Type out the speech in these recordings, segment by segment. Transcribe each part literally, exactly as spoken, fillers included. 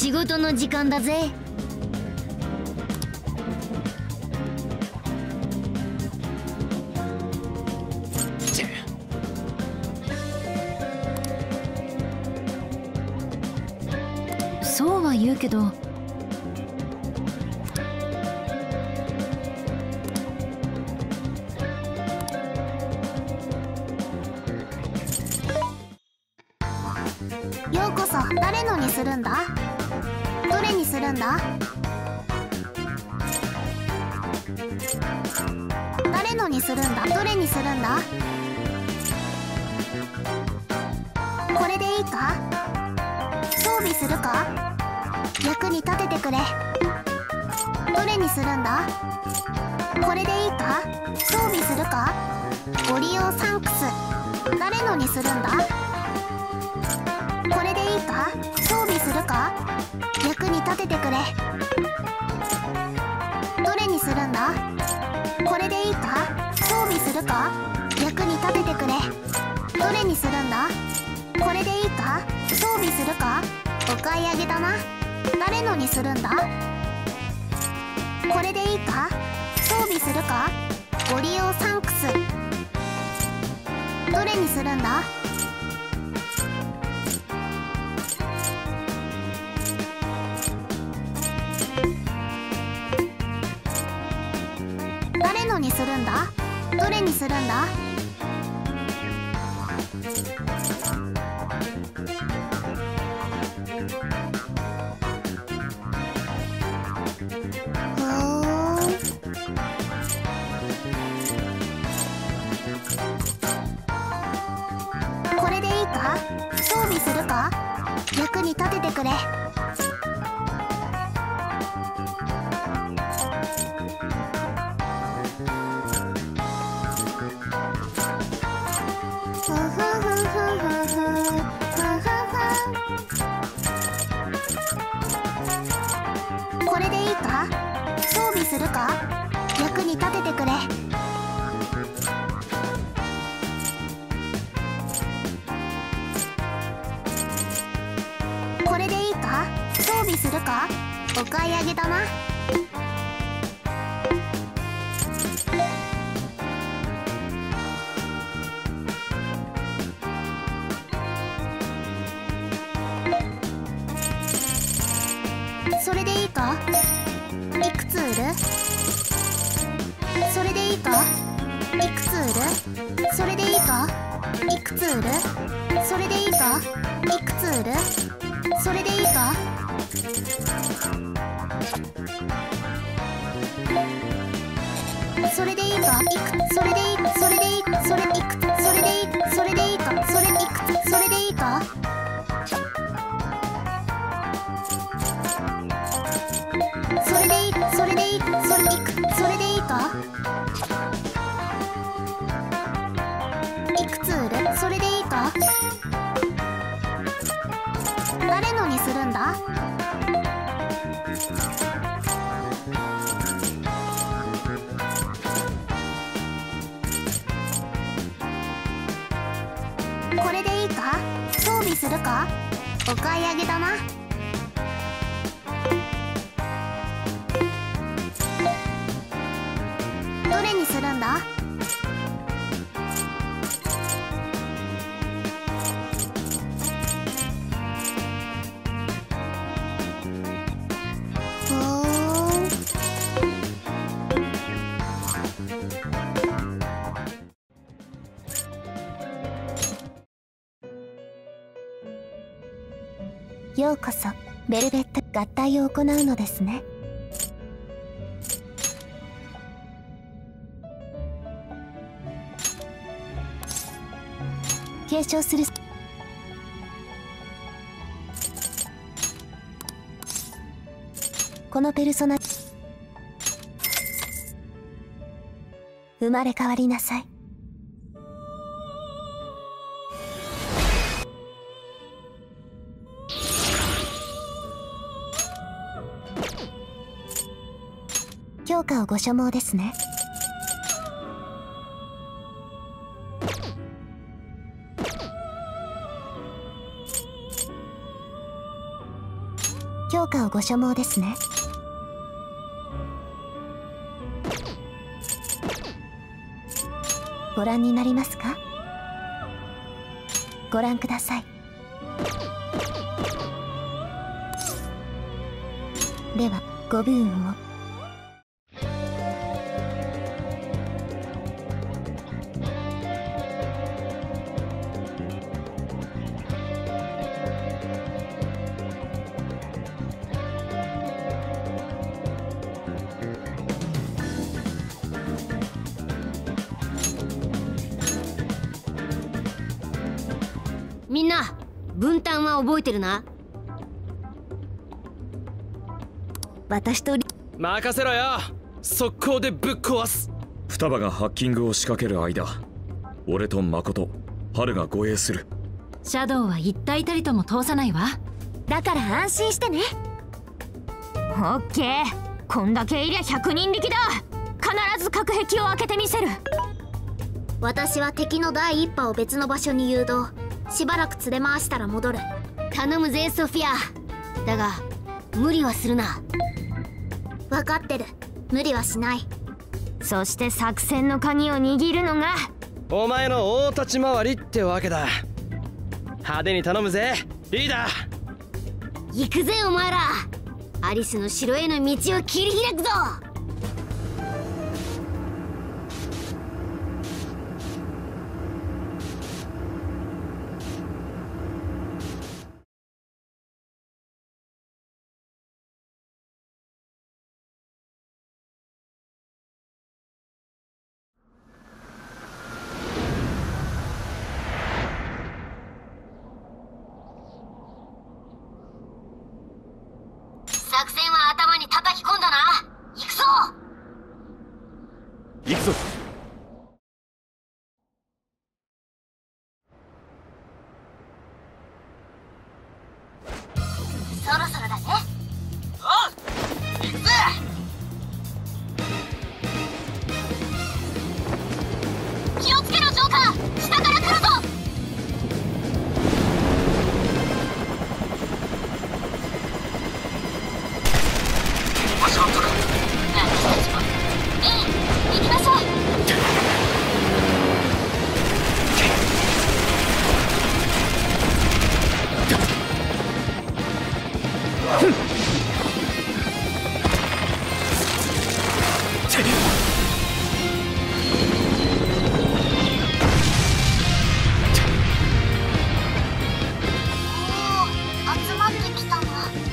仕事の時間だぜ。そうは言うけど、 ようこそ。誰のにするんだ？どれにするんだ？誰のにするんだ？どれにするんだ？これでいいか？装備するか？役に立ててくれ。どれにするんだ？これでいいか？装備するか？ご利用サンクス。誰のにするんだ？これでいいか？装備するか？役に立ててくれ。どれにするんだ？これでいいか？装備するか？役に立ててくれ。どれにするんだ？これでいいか？装備するか？お買い上げだな。誰のにするんだ？これでいいか？装備するか？ご利用サンクス。どれにするんだ？誰のにするんだ？どれにするんだ？ふーん。これでいいか？装備するか？役に立ててくれ。ふふふふふふふふ。これでいいか？装備するか？役に立ててくれ。これでいいか？装備するか？お買い上げだな。それでいいか？いくつ売る？それでいいか？いくつ売る？それでいいか？いくつ売る？それでいいか？いくつ売る？それでいいか？それでいいか？いくそれでいいそれでいいそれいくそれでいいそれでいいか？それいくそれでいいか？それでいいそれでいいそれいくそれでいいか？いくつ売る？それでいいか？誰のにするんだ？これでいいか？装備するか？お買い上げだな。どれにするんだ？ふーん。ようこそ。ベルベット合体を行うのですね。継承する。このペルソナ生まれ変わりなさい。強化をご所望ですね。 強化をご所望ですね。ご覧になりますか？ご覧ください。ではご武運を。 みんな分担は覚えてるな。私と任せろよ。速攻でぶっ壊す。 双葉がハッキングを仕掛ける間、俺と誠、春が護衛する。 シャドウは一体たりとも通さないわ。だから安心してね。 オッケー、こんだけいりゃひゃくにん力だ。必ず隔壁を開けてみせる。 私は敵の第一波を別の場所に誘導。しばらく連れ回したら戻る。 頼むぜソフィア。だが無理はするな。 分かってる。無理はしない。 そして作戦の鍵を握るのがお前の大立ち回りってわけだ。派手に頼むぜリーダー。 行くぜお前ら。アリスの城への道を切り開くぞ。作戦は頭に叩き込んだな。行くぞ。 行くぞ。 そろそろだね。 おう、行くぜ。 気をつけろジョーカー。下から来るぞ。 私たちも、 ええ、行きましょう。 集まってきたな。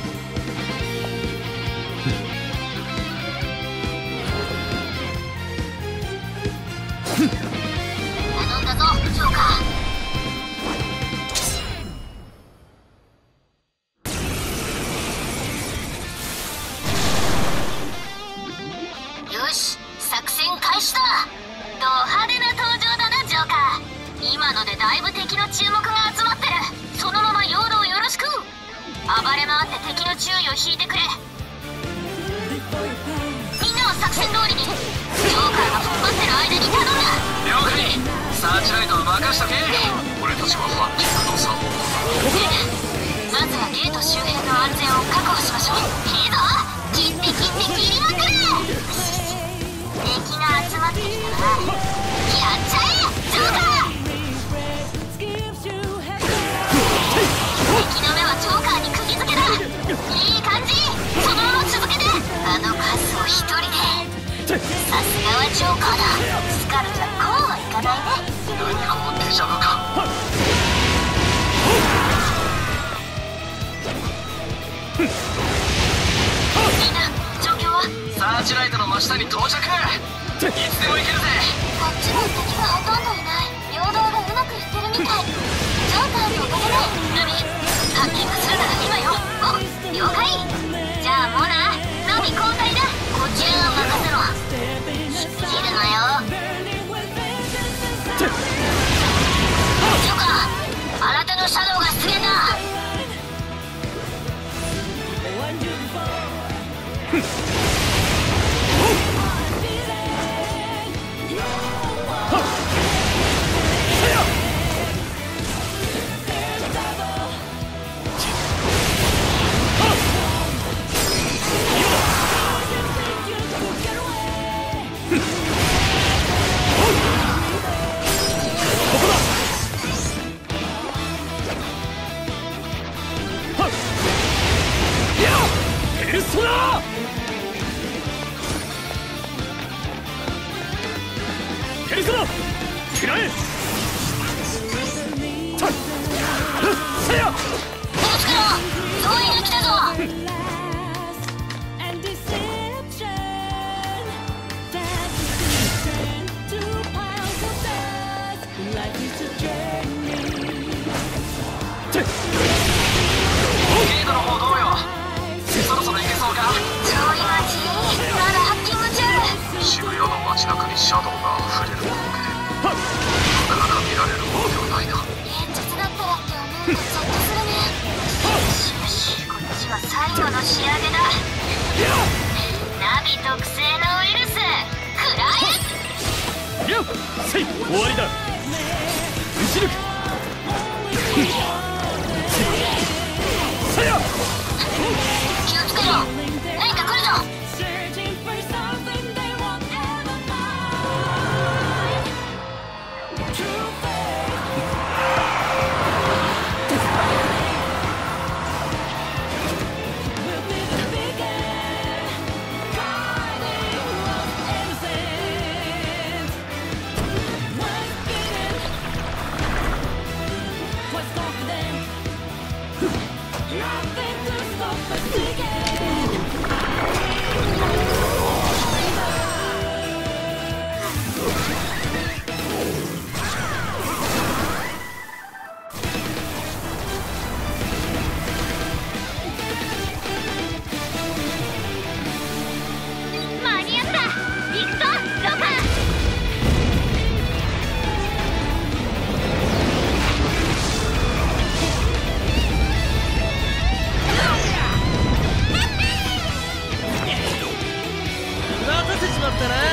頼んだぞジョーカー。よし、作戦開始だ。ド派手な登場だなジョーカー。今のでだいぶ敵の注目が集まってる。そのまま陽動よろしく。暴れ回って敵の注意を引いてくれ。みんなは作戦通りに。ジョーカーが踏ん張ってる間に頼んだ。 了解。サーチライトを任しとけ。俺たちはハッキングの作法だ。 まずはゲート周辺の安全を確保しましょう。いいぞ。切って切って切りまくる。敵が集まってきたな。やっちゃえジョーカー。敵の目はジョーカーに釘付けだ。いい感じ。そのまま続けて。あの数を一人で。さすがはジョーカーだ。スカルじゃこうはいかないね。 何か持ってきちゃうのか。 みんな状況は？ サーチライトの真下に到着。いつでも行けるぜ。 こっちも敵がほとんどいない。陽動がうまくいってるみたい。ジョーカーのおかげで。 ナミ、ハッキングするなら今よ。お、了解。じゃあモナ、ナミ交代だ。こっちらは任せろ。引っ切るなよ。ジョーカー、新手のシャドウが出現だ。 ペルソナ食らえ。ささや気をつけろ、ゾイが来たぞ。 ゲートの方どうよ。そろそろ行けそうか。 ゾイ待ち、まだハッキング中。 渋谷の街中にシャドウが溢れる光景でなかなか見られるものではないな。 現実だったらって思うとゾッとするね。よしよし、こっちは最後の仕上げだ。ナビ特製のウイルス食らえ。 やっせい終わりだ。打ち抜く。さや気をつけろ、何か来るぞ。間に合った、行くぞロカ。 待たせちまったな。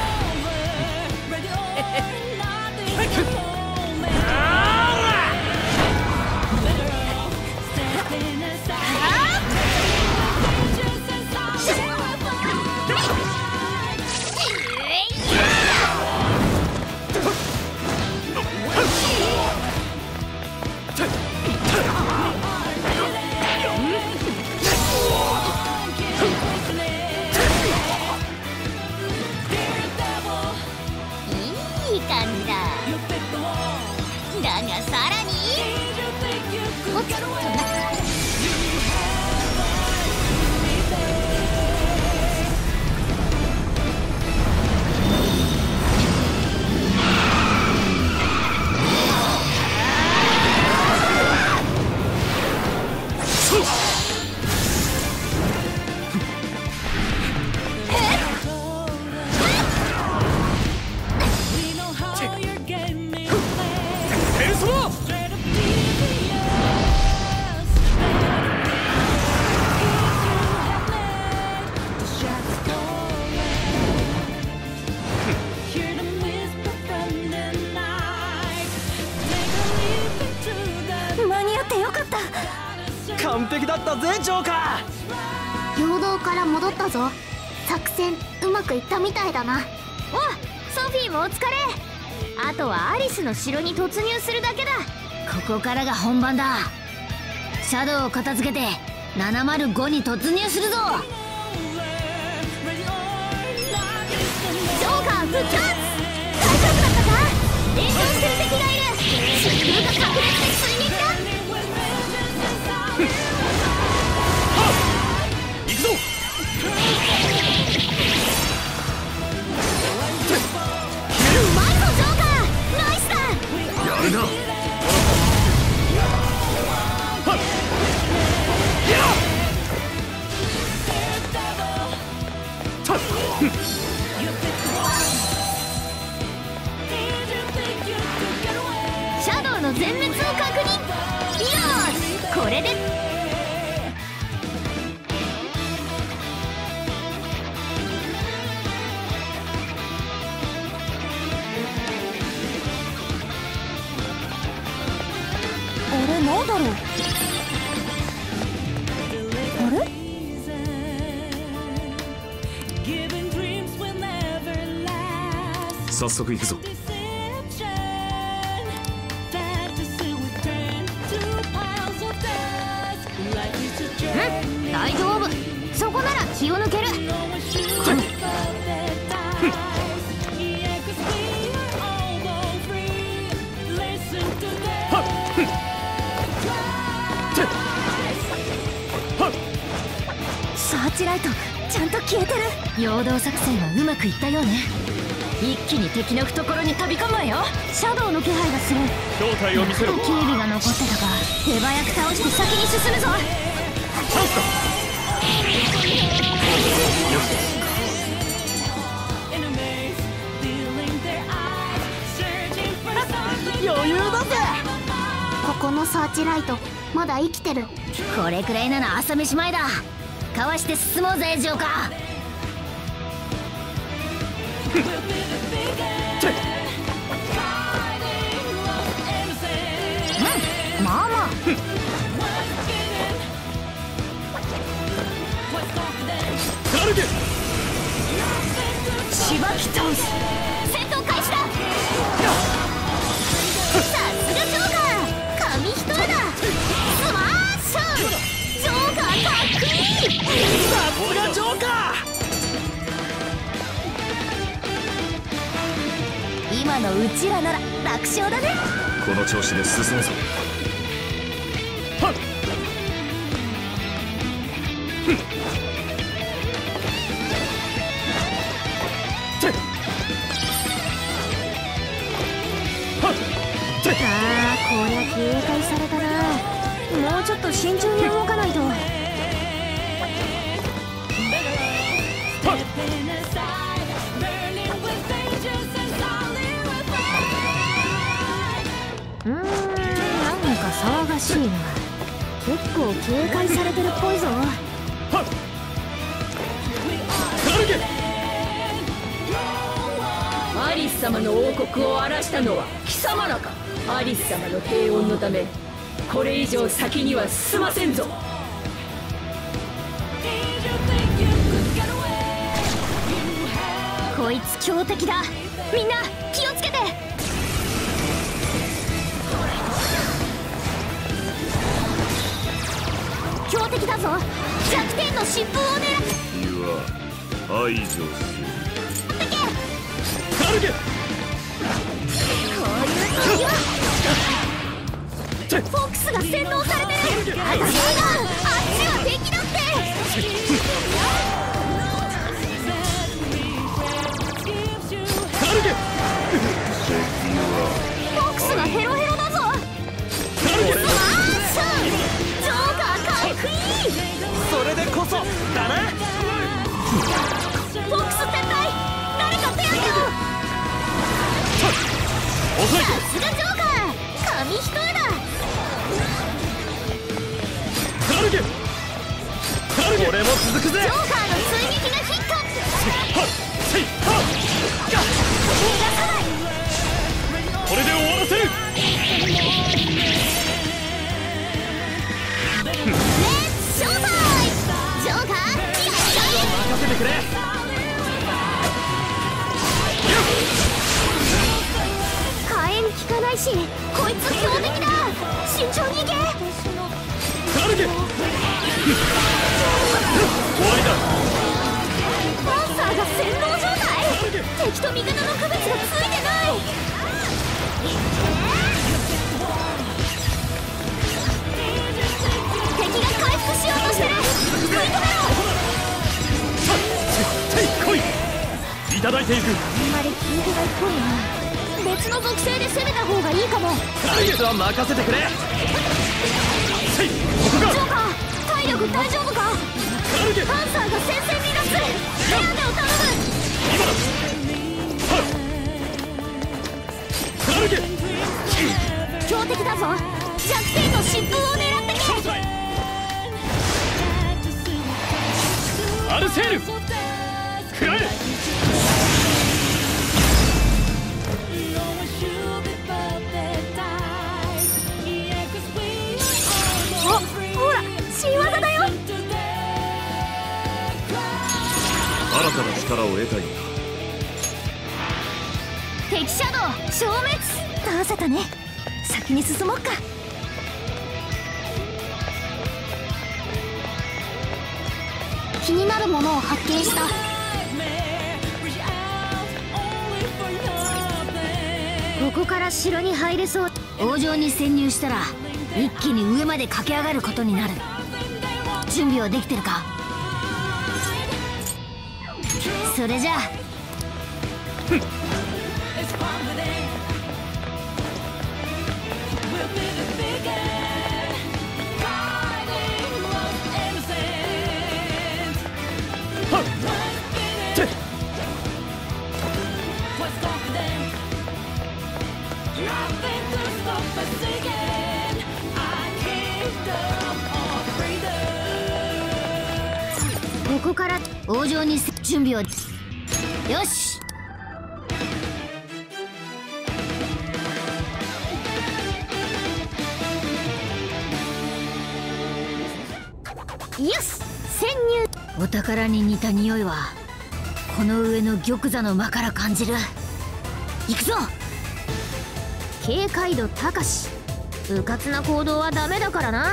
いい感じだ。だがさらにおっとペルソナ間に合ってよかった。 完璧だったぜジョーカー。 陽動から戻ったぞ。作戦うまくいったみたいだな。 お、ソフィーもお疲れ。あとはアリスの城に突入するだけだ。 ここからが本番だ。シャドウを片付けてななまるごに突入するぞ。 ジョーカー復活。大丈夫だったか。炎上してる敵がいる。疾風が隠れて追撃だ。 行くぞ。 うまいぞジョーカー、ナイスだ。 やるな。 シャドウの全滅を確認。よし、これであれなんだろう。あれ早速行くぞ。 うん、大丈夫。 そこなら気を抜ける。サーチライトちゃんと消えてる。陽動作戦はうまくいったようね。一気に敵の懐に飛び込むわよ。シャドウの気配がする。 正体を見せろ。 警備が残ってたか。手早く倒して先に進むぞ。 チャンスだ。よし。余裕だぜ。 ここのサーチライトまだ生きてる。 これくらいなら朝飯前だ。かわして進もうぜジョーカー。うん、まあまあタルゲしばき倒す。戦闘開始だ。さすがジョーカー、紙一重だ。スマッシュ。ジョーカーかっこいい。 さすがジョーカー。今のうちらなら楽勝だね。 この調子で進むぞ。 はっあー、こりゃ警戒されたな。もうちょっと慎重に動かないと。うーん、なんか騒がしいな。結構警戒されてるっぽいぞ。 アリス様の王国を荒らしたのは貴様らか。アリス様の平穏のためこれ以上先には進ませんぞ。 こいつ強敵だ。みんな気をつけて。強敵だぞ。弱点の疾風を狙う。 敵は排除する。 タルゲこういう時はフォックスが洗脳されてる。あっちがあっちは敵だって。 タルゲフォックスがヘロヘロだぞ。スマッシュ。ジョーカーかっこいい。 それでこそだな。 フォックス撤退。誰か手当てを。 遅い。 さすがジョーカー、紙一重だ。 タルゲタルゲ俺も続くぜ。 ジョーカーの追撃がヒット。 はっせいはっ逃がさない。 これで終わらせる。 レッツショータイム。ジョーカーやった任せてくれ。 火炎効かないし、こいつ強敵だ。慎重に行け。 タルゲ終わりだ。 パンサーが洗脳状態。敵と味方の区別がついてない。敵が回復しようとしてる。食い止めろ。 さっ来い。いただいていく。 あんまり聞いてないっぽいな。別の属性で攻めた方がいいかも。 あいつは任せてくれ。せいここジョーか。 カー体力大丈夫か。 タルゲパンサーが戦線に出す。手当てを頼む。 今だ。はっタルゲ強敵だぞ。弱点の疾風を狙ってけ。 アルセール食らえ。 あ、ほら新技だよ。 新たな力を得たいんだ。 敵シャドウ消滅。倒せたね。先に進もうか。気になるものを発見した。 ここから城に入れそう。王城に潜入したら一気に上まで駆け上がることになる。準備はできてるか？それじゃあここから王城に準備を。よし、 よし、潜入。 お宝に似た匂いはこの上の玉座の間から感じる。行くぞ。 警戒度高し、うかつな行動はダメだからな。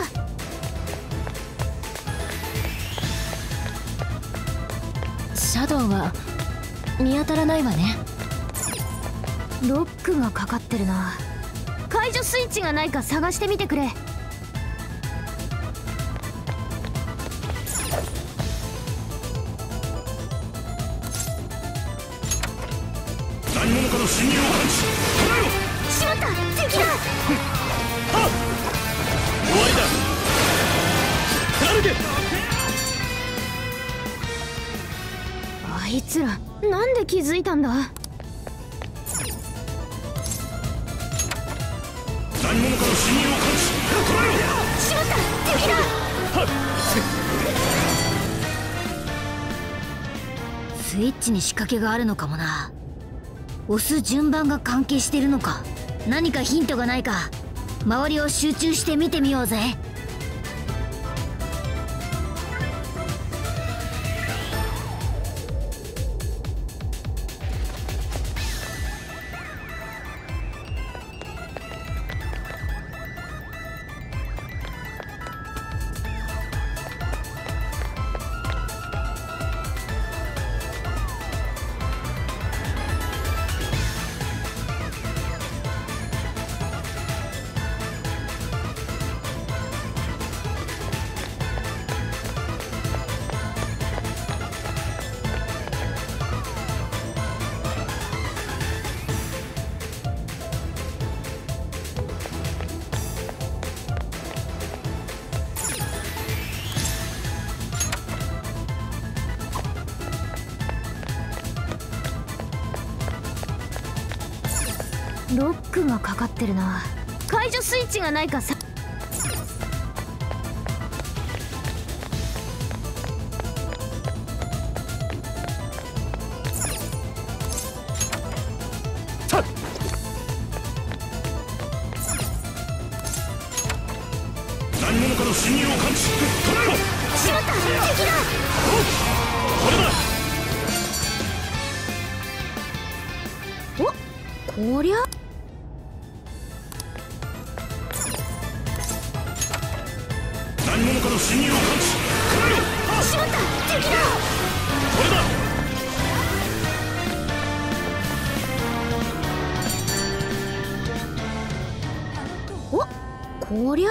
シャドウは見当たらないわね。 ロックがかかってるな。解除スイッチがないか探してみてくれ。 何者かの侵入を感知。捕らえろ。 しまった、敵だ。 はっ、終わりだ。歩け。 あいつらなんで気づいたんだ。 何者かの侵入を感知。捕らえろ。 しまった、敵だ。 はっ、 スイッチに仕掛けがあるのかもな。押す順番が関係してるのか。何かヒントがないか周りを集中して見てみようぜ。 ロックがかかってるな。解除スイッチがないかさ。 何者かの侵入を感知。捕らえろ。 しまった、敵だ。 これだ。 お、こりゃ何者かの侵入を感知。捕らえろ。 しまった、敵だ。 これだ。 お、こりゃ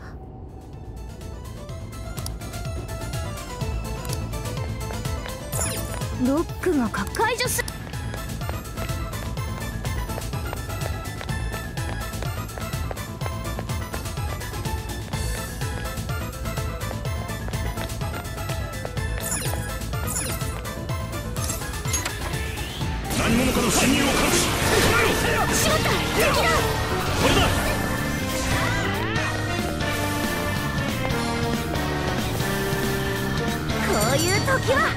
ロックがか解除す。 何者かの侵入を感知。捕らえろ。 しまった、敵だ。 これだ。 こういう時は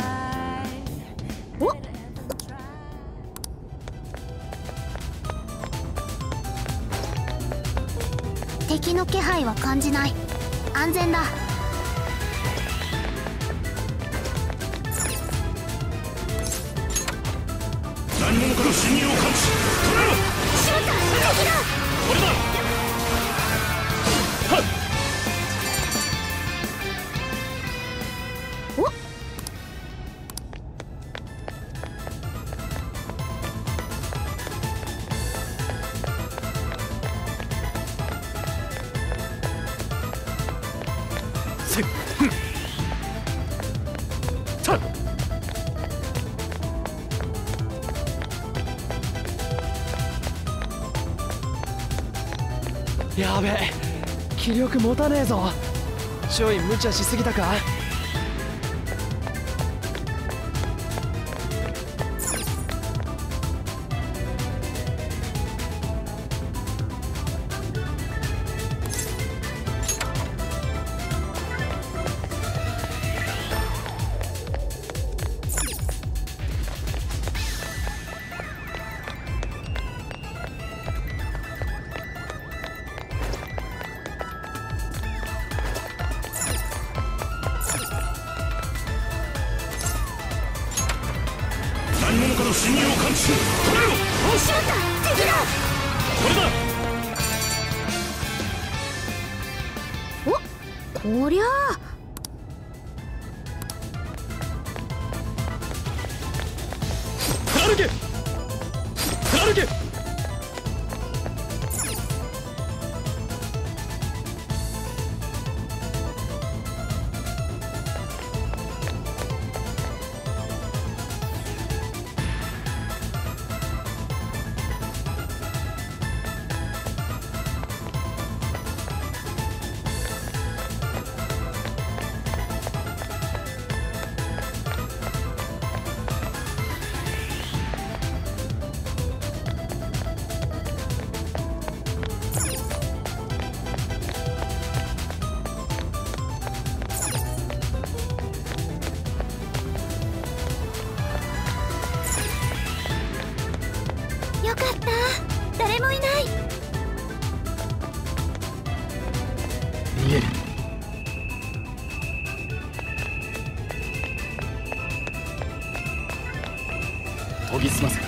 お敵の気配は感じない。安全だ。 何者かの侵入を感知。捕らえろ。 しまった、敵だ。 これだ。はっ。 お、 やべえ、気力持たねえぞ。ちょい無茶しすぎたか。 何者かの侵入を感知し、止めろ。 しまった、敵だ。 これだ。 お、こりゃあ。 歩け歩け。 よかった、誰もいない。 見える。研ぎ澄ませ。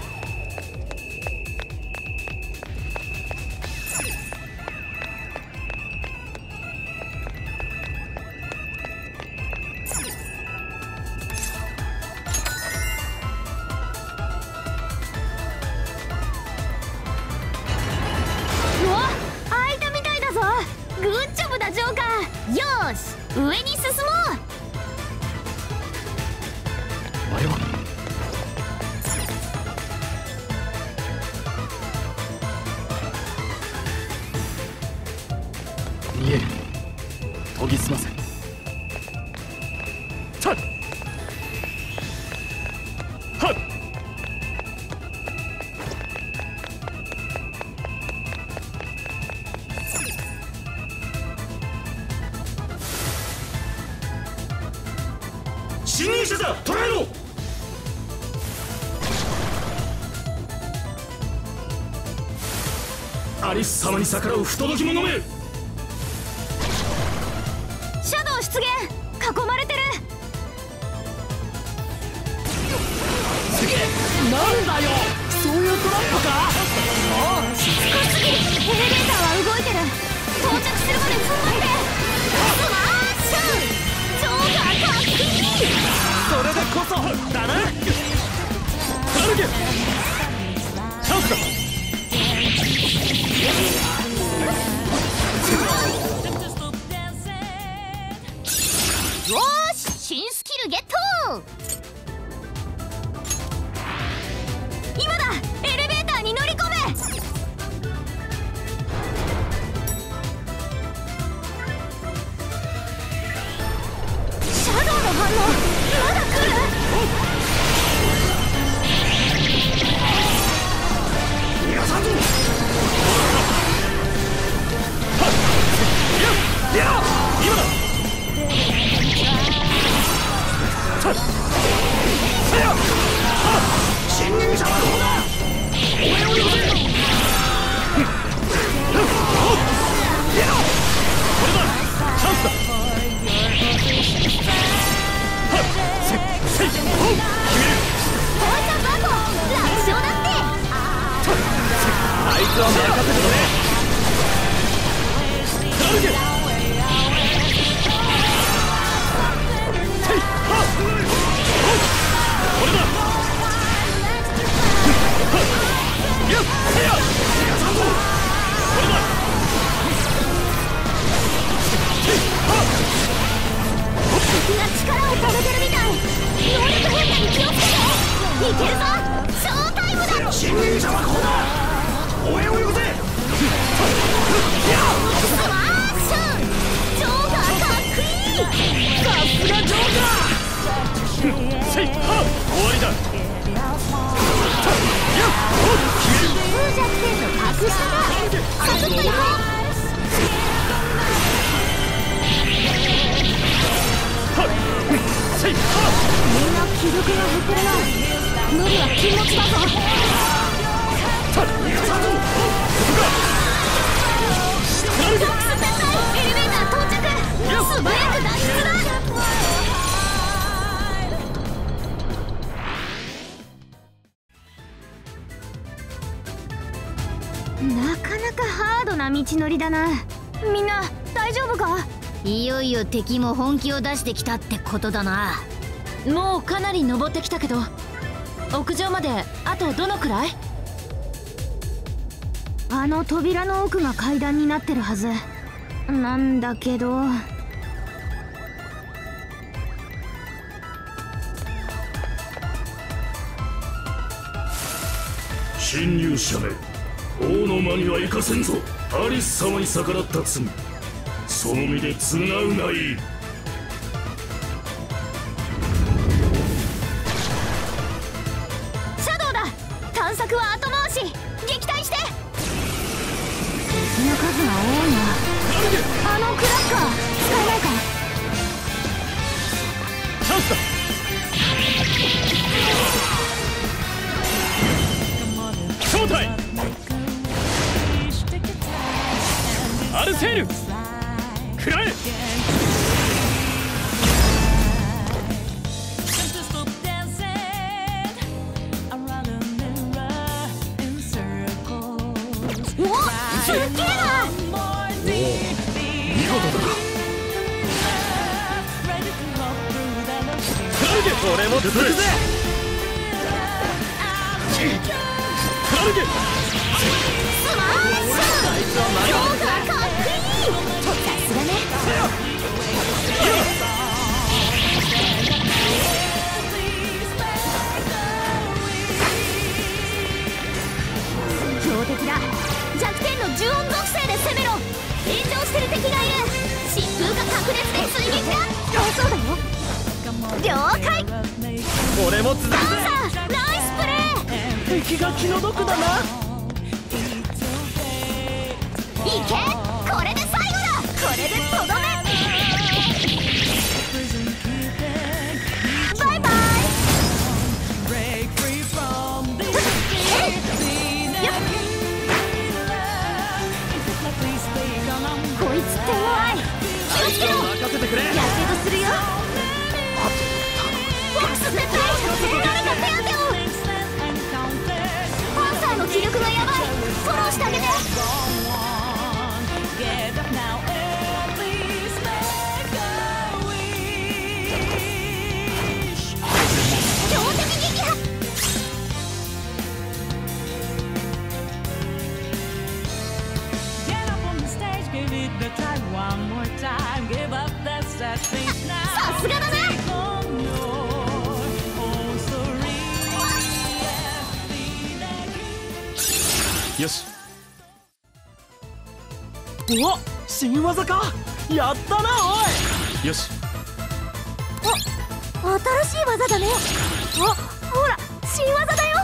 グッジョブだジョーカー。よーし、上に進もう。 あれは見える。研ぎ澄ませ。さっはっ。 侵入者だ、捕らえろ。アリス様に逆らう不届き者め。 シャドウ出現。囲まれてる。 すげえ。なんだよ、そういうトラップか。 おお、しつこすぎ。エレベーターは動いてる。到着するまで踏ん張って。スマッシュ。ジョーカーかっこいい。 それでこそだな。歩け。チャンスだ。 よーし、新スキルゲット。今だ、エレベーターに乗り込め。シャドウの反応まだ来る。 逃がさんぞ。 力が減ってるな。無理は禁物だぞ。 さあ行くぞ。 エレベーター到着。素早く脱出だ。なかなかハードな道のりだな。みんな大丈夫か？ いよいよ敵も本気を出してきたってことだな。もうかなり登ってきたけど、屋上まであとどのくらい？ あの扉の奥が階段になってるはずなんだけど。 侵入者め、王の間には行かせんぞ。アリス様に逆らった罪、その身で償うがいい。 シャドウだ。探索は後回し。撃退して。敵の数が多いな。あのクラッカー使えないか？ チャンスだ。正体アルセール食らえ。 おっすっげえな。 見事だ。俺も続くぜ。クラルゲスマッシュ。評価かっこいい。さすがね。強敵だ。弱点の呪音属性で攻めろ。炎上してる敵がいる。疾風が炸裂で追撃だ。あ、そうだよ。了解。 俺も続くぜ。 ナイスプレー。 敵が気の毒だな。 いけ。これで最後だ。これでとどめ。バイバイ。こいつ手強い。気をつけろ。 任せてくれ。 やけどするよ。フォックス絶対誰か手当てを。パンサーの気力がやばい。フォローしてあげて。強敵撃破。さすがだね。 よし。うわ、新技か。やったなおい。よし。 あ、新しい技だね。あ、ほら新技だよ。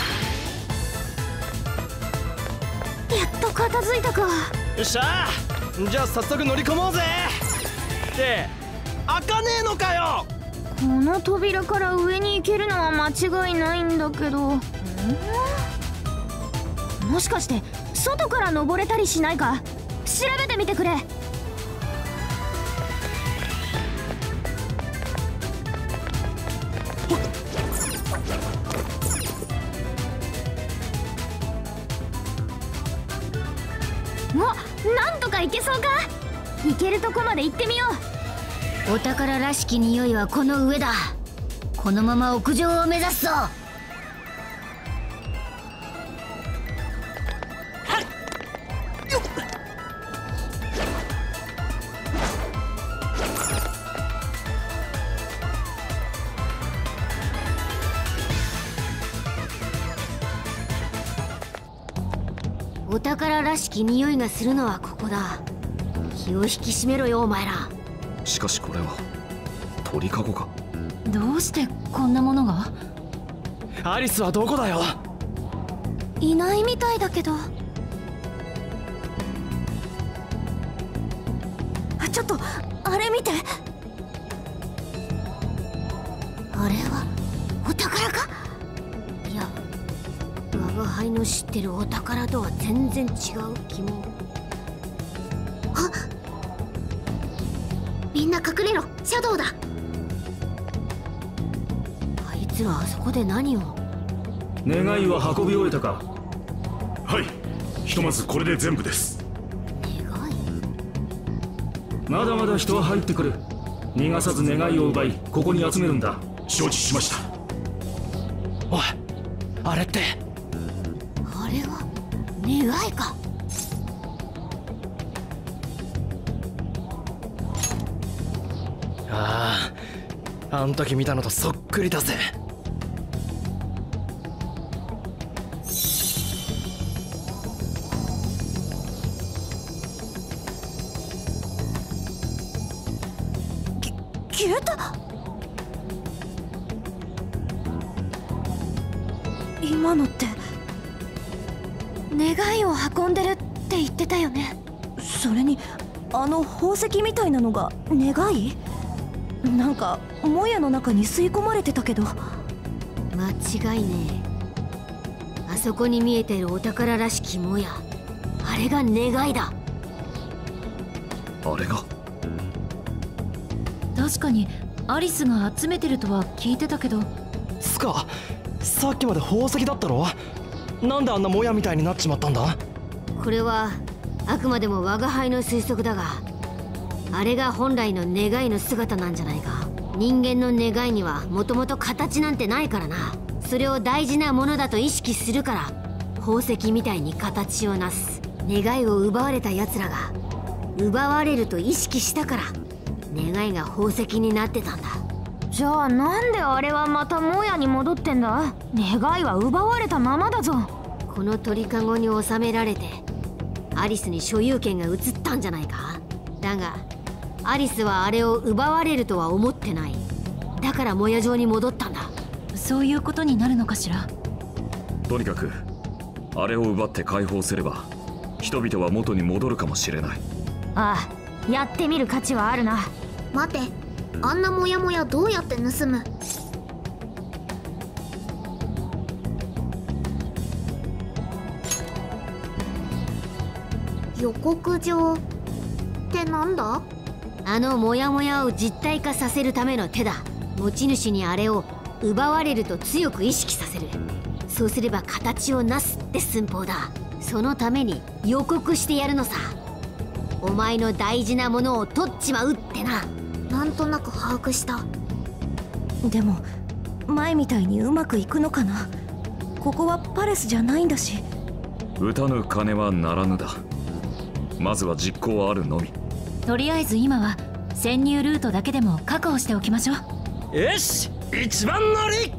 やっと片付いたか。 よっしゃ。じゃあ早速乗り込もうぜ。って開かねえのかよ。 この扉から上に行けるのは間違いないんだけど、もしかして外から登れたりしないか。調べてみてくれ。お、なんとか行けそうか。行けるとこまで行ってみよう。お宝らしき匂いはこの上だ。このまま屋上を目指すぞ。お宝らしき匂いがするのはここだ。気を引き締めろよお前ら。 しかしこれは鳥かごか。 どうしてこんなものが。 アリスはどこだよ。 いないみたいだけど。あ、ちょっとあれ見て。 あれは宝か？ いや、我が輩の知ってるお宝とは全然違う気も。 あ、みんな隠れろ、シャドウだ。 あいつらあそこで何を？ 願いは運び終えたか？はい、ひとまずこれで全部です。 願い？ まだまだ人は入ってくる。逃がさず願いを奪いここに集めるんだ。承知しました。 おい、あれって。 あれは願いか？ ああ、あん時見たのとそっくりだぜ。 消えた。今のって願いを運んでるって言ってたよね。 それにあの宝石みたいなのが願い？なんかもやの中に吸い込まれてたけど。 間違いねえ。あそこに見えてるお宝らしきもや、あれが願いだ。 あれが？ 確かにアリスが集めてるとは聞いてたけど。 つか、さっきまで宝石だったろ？なんであんなもやみたいになっちまったんだ？ これはあくまでも我が輩の推測だが、あれが本来の願いの姿なんじゃないか。人間の願いにはもともと形なんてないからな。それを大事なものだと意識するから宝石みたいに形をなす。願いを奪われた奴らが奪われると意識したから願いが宝石になってたんだ。 じゃあなんであれはまたもやに戻ってんだ？願いは奪われたままだぞ。 この鳥かごに収められてアリスに所有権が移ったんじゃないか。だがアリスはあれを奪われるとは思ってない。だからもや状に戻ったんだ。 そういうことになるのかしら。 とにかくあれを奪って解放すれば人々は元に戻るかもしれない。 ああ、やってみる価値はあるな。待て、あんなモヤモヤどうやって盗む？予告状ってなんだ？ あのモヤモヤを実体化させるための手だ。持ち主にあれを奪われると強く意識させる。そうすれば形をなすって寸法だ。そのために予告してやるのさ。お前の大事なものを取っちまうってな。 なんとなく把握した。 でも前みたいにうまくいくのかな。ここはパレスじゃないんだし。 打たぬ金はならぬだ。まずは実行あるのみ。 とりあえず今は潜入ルートだけでも確保しておきましょう。 よし、一番乗り。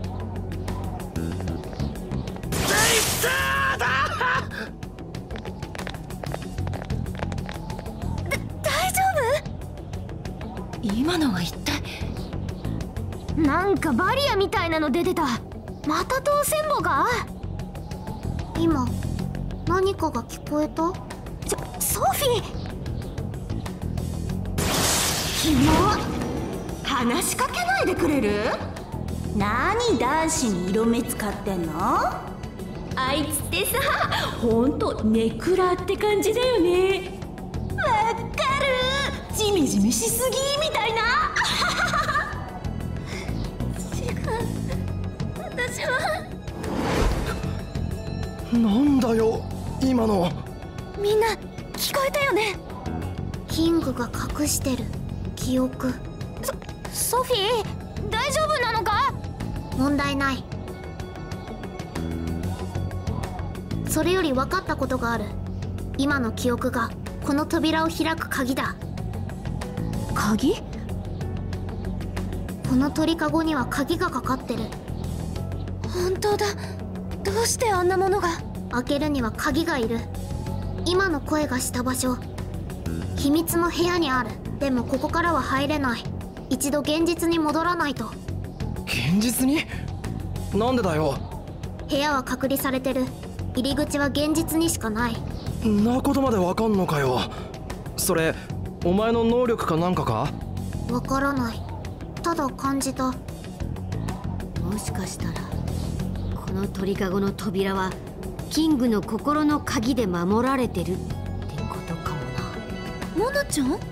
大丈夫？今のは一体。 なんかバリアみたいなの出てた。また当選簿か？今何かが聞こえた？ ちょ、ソフィー。 キモ。話しかけないでくれる？何男子に色目使ってんの？あいつってさ、ほんとネクラって感じだよね。わかる。ジメジメしすぎみたいな。 違う、私は。 なんだよ今の。 みんな聞こえたよね？キングが隠してる記憶。ソソフィー、大丈夫なのか？問題ない。それより分かったことがある。今の記憶がこの扉を開く鍵だ。 鍵？ この鳥かごには鍵がかかってる。 本当だ。どうしてあんなものが？ 開けるには鍵がいる。今の声がした場所、秘密の部屋にある。でもここからは入れない。一度現実に戻らないと。 現実に？なんでだよ。 部屋は隔離されてる。入り口は現実にしかない。 んなことまでわかんのかよ。それお前の能力かなんかか？ わからない。ただ感じた。 もしかしたらこの鳥かごの扉はキングの心の鍵で守られてるってことかもな。 モナちゃん？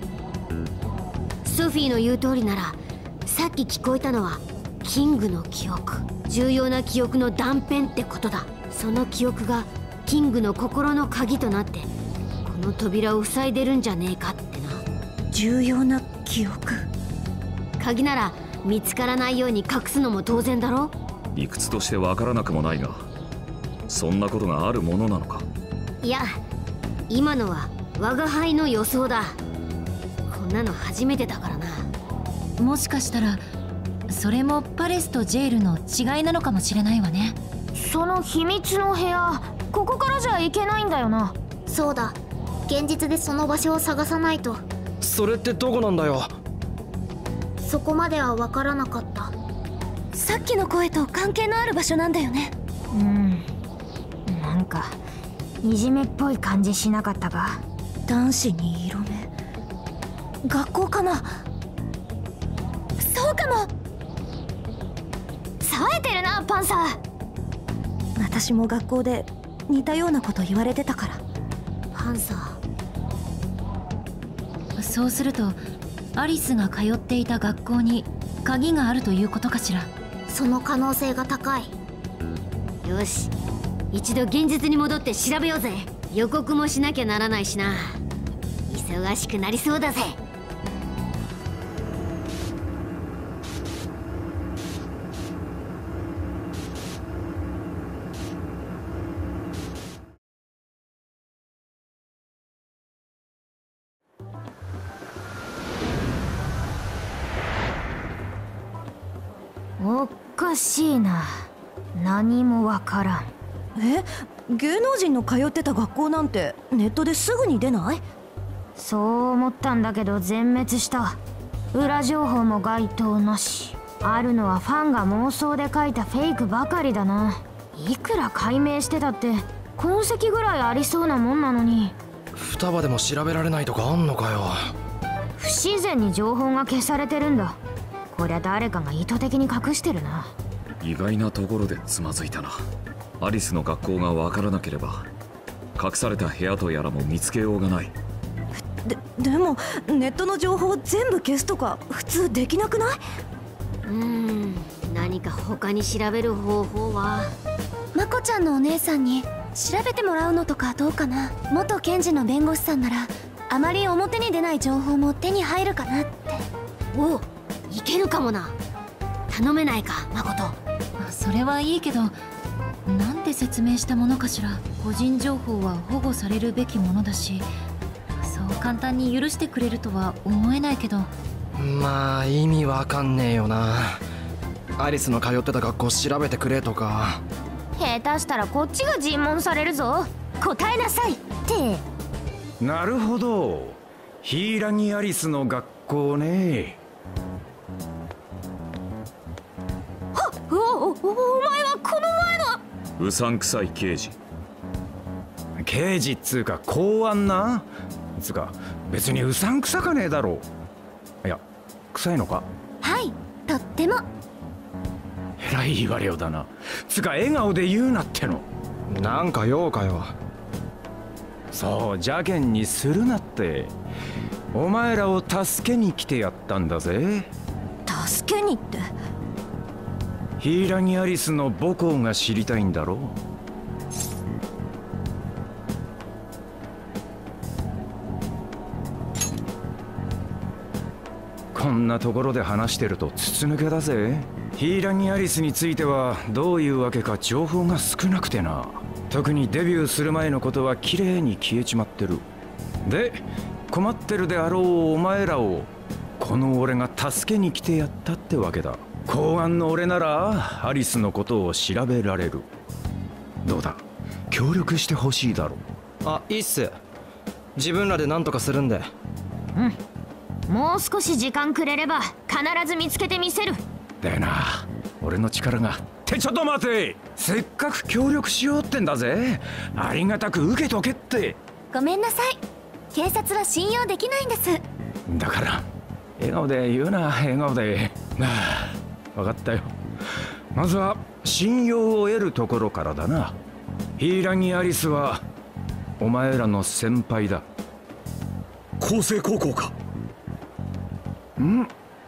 ソフィーの言う通りなら、さっき聞こえたのはキングの記憶、重要な記憶の断片ってことだ。その記憶がキングの心の鍵となってこの扉を塞いでるんじゃねえかってな。 重要な記憶。 鍵なら見つからないように隠すのも当然だろ。 理屈としてわからなくもないが、そんなことがあるものなのか。 いや、今のは我が輩の予想だ。こんなの初めてだからな。 もしかしたらそれもパレスとジェイルの違いなのかもしれないわね。 その秘密の部屋、ここからじゃいけないんだよな。 そうだ、現実でその場所を探さないと。 それってどこなんだよ。 そこまでは分からなかった。 さっきの声と関係のある場所なんだよね。 うん、なんかいじめっぽい感じしなかったか。 男子に色目、学校かな。そうかも。 冴えてるなパンサー。 私も学校で似たようなこと言われてたから。 パンサー。そうするとアリスが通っていた学校に鍵があるということかしら。 その可能性が高い。 よし、一度現実に戻って調べようぜ。予告もしなきゃならないしな。忙しくなりそうだぜ。 おかしいな、何もわからん。 え、芸能人の通ってた学校なんてネットですぐに出ない？ そう思ったんだけど全滅した。裏情報も該当なし。あるのはファンが妄想で書いたフェイクばかりだな。いくら解明してたって痕跡ぐらいありそうなもんなのに。 双葉でも調べられないとかあんのかよ。 不自然に情報が消されてるんだ。こりゃ誰かが意図的に隠してるな。 意外なところでつまずいたな。アリスの学校が分からなければ隠された部屋とやらも見つけようがない。 で、でもネットの情報を全部消すとか普通できなくない？ うーん、何か他に調べる方法は。 まこちゃんのお姉さんに調べてもらうのとかどうかな。元検事の弁護士さんならあまり表に出ない情報も手に入るかなって。 おう、いけるかもな。頼めないか、マコト。 それはいいけど、なんで説明したものかしら。個人情報は保護されるべきものだし、そう簡単に許してくれるとは思えないけど。 まあ意味わかんねえよな。アリスの通ってた学校調べてくれとか。 下手したらこっちが尋問されるぞ。答えなさいって。 なるほど、ヒイラギアリスの学校ね。 おお、お前はこの前のうさんくさい刑事。 刑事っつうか公安な。つうか別にうさんくさかねえだろう。いや、臭いのか。 はい、とっても。 えらい言われようだな。つうか笑顔で言うなっての。 なんか用かよ。 そう、邪険にするなって。お前らを助けに来てやったんだぜ。 助けにって？ ヒイラギアリスの母校が知りたいんだろう。こんなところで話してると筒抜けだぜ。ヒイラギアリスについてはどういうわけか情報が少なくてな。特にデビューする前のことはきれいに消えちまってる。で、困ってるであろうお前らをこの俺が助けに来てやったってわけだ。公安の俺ならアリスのことを調べられる。どうだ、協力してほしいだろう。 あ、いいっす。自分らで何とかするんで。 うん、もう少し時間くれれば必ず見つけてみせる。 だよな、俺の力が。ってちょっと待て、せっかく協力しようってんだぜ。ありがたく受けとけって。 ごめんなさい、警察は信用できないんです。 だから笑顔で言うな、笑顔で。ああ、分かったよ。 まずは信用を得るところからだな。柊木アリスはお前らの先輩だ。 光星高校か。 ん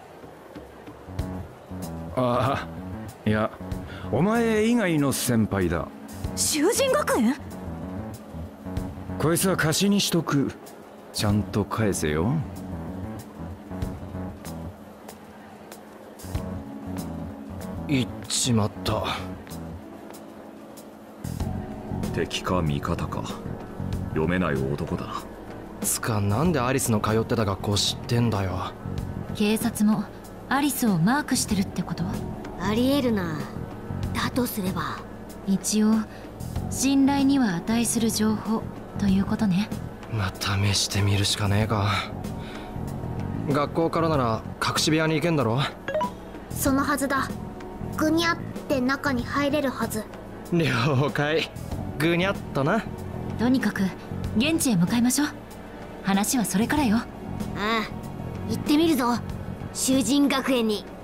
ああ、いやお前以外の先輩だ。 囚人学園？ こいつは貸しにしとく。ちゃんと返せよ。 言っちまった。 敵か味方か読めない男だな。 つかなんでアリスの通ってた学校知ってんだよ。 警察もアリスをマークしてるってこと？ ありえるな。だとすれば一応信頼には値する情報ということね。 まあ試してみるしかねえか。学校からなら隠し部屋に行けんだろ。 そのはずだ。ぐにゃって中に入れるはず。 了解。ぐにゃっとな。 とにかく現地へ向かいましょう。話はそれからよ。 ああ、行ってみるぞ囚人学園に。